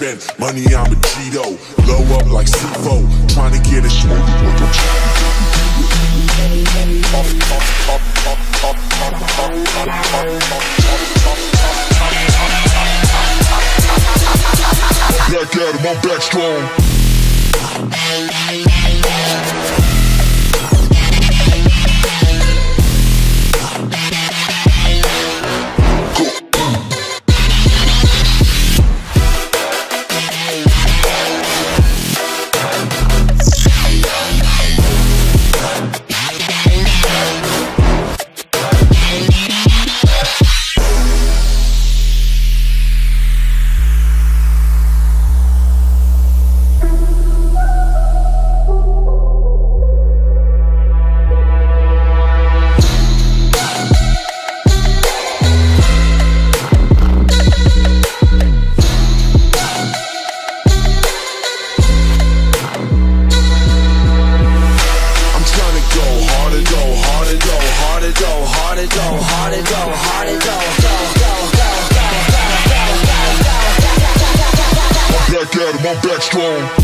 spend money, I'm a Cheeto. Blow up like C4, trying to get a smoke. Black Adam, I'm back strong. Black Adam, I'm back strong.